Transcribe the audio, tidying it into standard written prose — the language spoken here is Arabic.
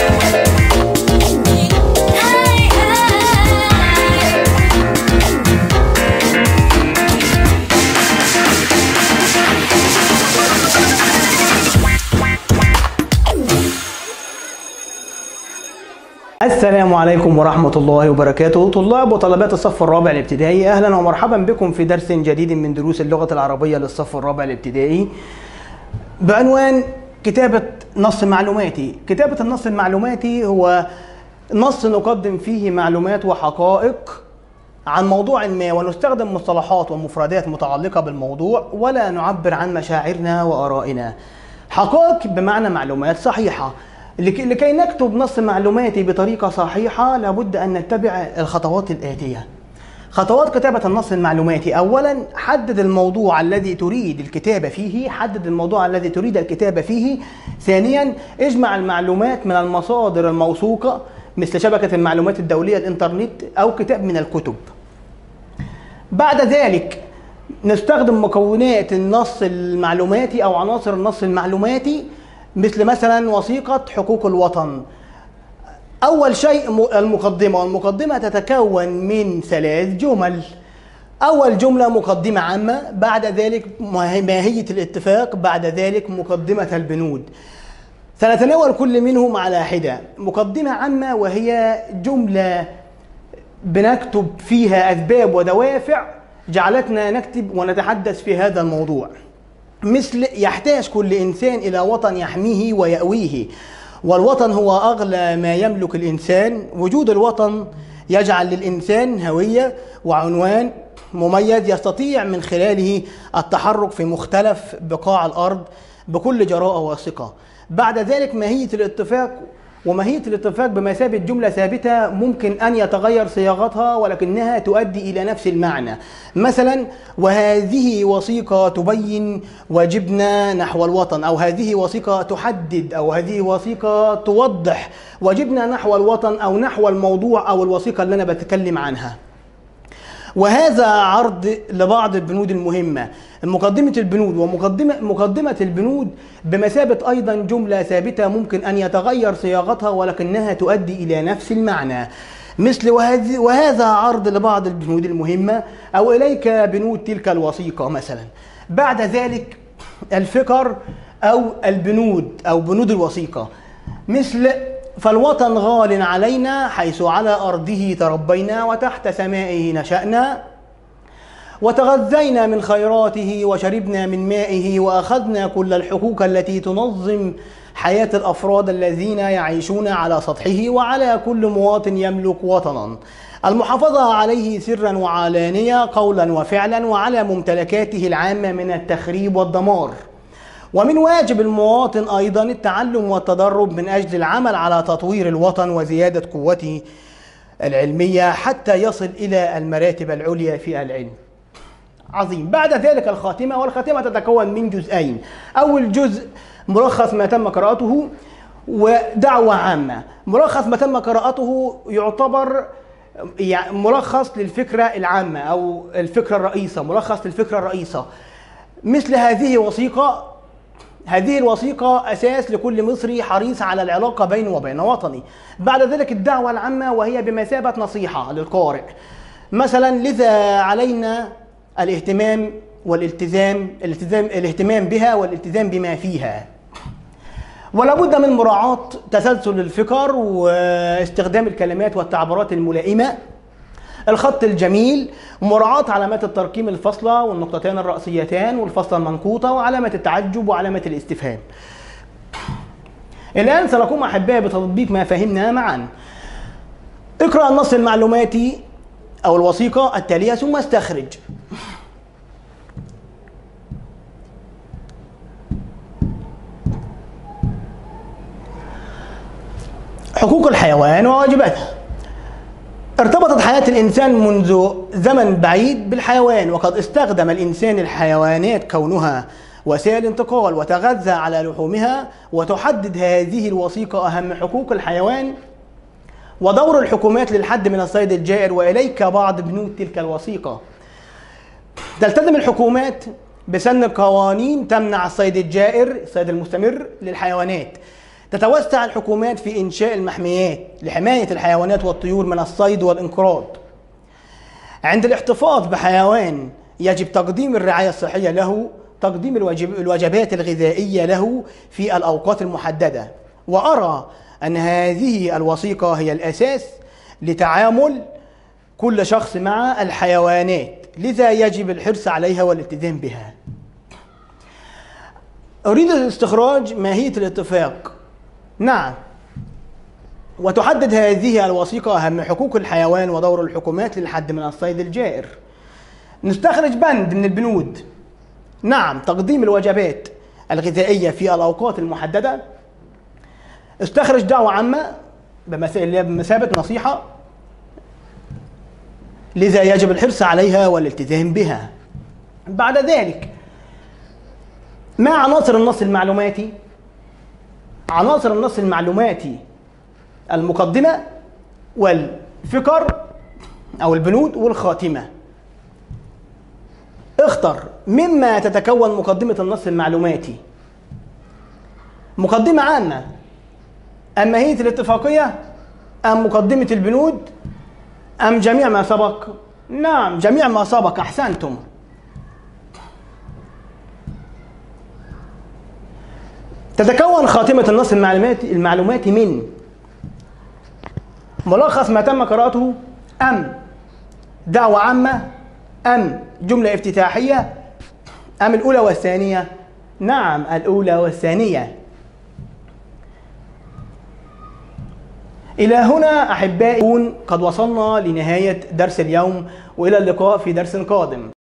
السلام عليكم ورحمة الله وبركاته. طلاب وطلبات الصف الرابع الابتدائي، أهلا ومرحبا بكم في درس جديد من دروس اللغة العربية للصف الرابع الابتدائي بعنوان كتابة نص معلوماتي. كتابة النص المعلوماتي هو نص نقدم فيه معلومات وحقائق عن موضوع ما، ونستخدم مصطلحات ومفردات متعلقة بالموضوع، ولا نعبر عن مشاعرنا وآرائنا. حقائق بمعنى معلومات صحيحة. لكي نكتب نص معلوماتي بطريقة صحيحة لابد أن نتبع الخطوات الآتية. خطوات كتابة النص المعلوماتي: أولا، حدد الموضوع الذي تريد الكتابة فيه. حدد الموضوع الذي تريد الكتابة فيه. ثانيا، اجمع المعلومات من المصادر الموثوقة مثل شبكة المعلومات الدولية الإنترنت أو كتاب من الكتب. بعد ذلك نستخدم مكونات النص المعلوماتي أو عناصر النص المعلوماتي مثلا وثيقة حقوق الوطن. أول شيء المقدمة، والمقدمة تتكون من 3 جمل. أول جملة مقدمة عامة، بعد ذلك ماهية الاتفاق، بعد ذلك مقدمة البنود. سنتناول كل منهم على حدة. مقدمة عامة وهي جملة بنكتب فيها أسباب ودوافع جعلتنا نكتب ونتحدث في هذا الموضوع، مثل: يحتاج كل إنسان إلى وطن يحميه ويأويه، والوطن هو أغلى ما يملك الإنسان. وجود الوطن يجعل للإنسان هوية وعنوان مميز يستطيع من خلاله التحرك في مختلف بقاع الأرض بكل جراءة وثقة. بعد ذلك ماهية الاتفاق، وماهية الاتفاق بمثابة جملة ثابتة ممكن أن يتغير صياغتها ولكنها تؤدي إلى نفس المعنى. مثلا: وهذه وثيقة تبين واجبنا نحو الوطن، أو هذه وثيقة تحدد، أو هذه وثيقة توضح واجبنا نحو الوطن أو نحو الموضوع أو الوثيقة اللي أنا بتكلم عنها. وهذا عرض لبعض البنود المهمة. مقدمة البنود ومقدمة البنود بمثابة أيضا جملة ثابتة ممكن أن يتغير صياغتها ولكنها تؤدي إلى نفس المعنى، مثل: وهذا عرض لبعض البنود المهمة، أو إليك بنود تلك الوثيقة مثلا. بعد ذلك الفقر أو البنود أو بنود الوثيقة، مثل: فالوطن غال علينا حيث على أرضه تربينا وتحت سمائه نشأنا، وتغذينا من خيراته وشربنا من مائه وأخذنا كل الحقوق التي تنظم حياة الأفراد الذين يعيشون على سطحه، وعلى كل مواطن يملك وطنا المحافظة عليه سرا وعلانية، قولا وفعلا، وعلى ممتلكاته العامة من التخريب والدمار. ومن واجب المواطن أيضا التعلم والتدرب من أجل العمل على تطوير الوطن وزيادة قوته العلمية حتى يصل إلى المراتب العليا في العلم. عظيم. بعد ذلك الخاتمة، والخاتمة تتكون من جزئين. أول جزء ملخص ما تم قراءته ودعوة عامة. ملخص ما تم قراءته يعتبر ملخص للفكرة العامة أو الفكرة الرئيسة، ملخص للفكرة الرئيسة، مثل: هذه وثيقة. هذه الوثيقة أساس لكل مصري حريص على العلاقة بينه وبين وطني. بعد ذلك الدعوة العامة وهي بمثابة نصيحة للقارئ، مثلا: لذا علينا الاهتمام والالتزام الاهتمام بها والالتزام بما فيها. ولا بد من مراعاة تسلسل الفكر واستخدام الكلمات والتعبيرات الملائمة، الخط الجميل، مراعاة علامات الترقيم الفاصلة والنقطتان الرئيسيتان والفاصلة المنقوطة وعلامة التعجب وعلامة الاستفهام. الآن سنقوم أحبائي بتطبيق ما فهمناه معا. اقرأ النص المعلوماتي أو الوثيقة التالية ثم استخرج. حقوق الحيوان وواجباتها. ارتبطت حياة الإنسان منذ زمن بعيد بالحيوان، وقد استخدم الإنسان الحيوانات كونها وسائل انتقال وتغذى على لحومها. وتحدد هذه الوثيقة أهم حقوق الحيوان ودور الحكومات للحد من الصيد الجائر، وإليك بعض بنود تلك الوثيقة. تلتزم الحكومات بسن قوانين تمنع الصيد الجائر، الصيد المستمر للحيوانات. تتوسع الحكومات في إنشاء المحميات لحماية الحيوانات والطيور من الصيد والانقراض. عند الاحتفاظ بحيوان يجب تقديم الرعاية الصحية له، تقديم الوجبات الغذائية له في الأوقات المحددة. وأرى أن هذه الوثيقة هي الأساس لتعامل كل شخص مع الحيوانات، لذا يجب الحرص عليها والالتزام بها. أريد استخراج ماهية الاتفاق. نعم، وتحدد هذه الوثيقة أهم حقوق الحيوان ودور الحكومات للحد من الصيد الجائر. نستخرج بند من البنود. نعم، تقديم الوجبات الغذائية في الأوقات المحددة. استخرج دعوة عامة بمثابة نصيحة، لذا يجب الحرص عليها والالتزام بها. بعد ذلك، ما عناصر النص المعلوماتي؟ عناصر النص المعلوماتي: المقدمة والفقر أو البنود والخاتمة. اختر مما تتكون مقدمة النص المعلوماتي: مقدمة عامة، أم ماهية الاتفاقية، أم مقدمة البنود، أم جميع ما سبق؟ نعم، جميع ما سبق، أحسنتم. تتكون خاتمة النص المعلوماتي من ملخص ما تم قراءته، أم دعوة عامة، أم جملة افتتاحية، أم الأولى والثانية؟ نعم، الأولى والثانية. إلى هنا أحبائي نكون قد وصلنا لنهاية درس اليوم، وإلى اللقاء في درس قادم.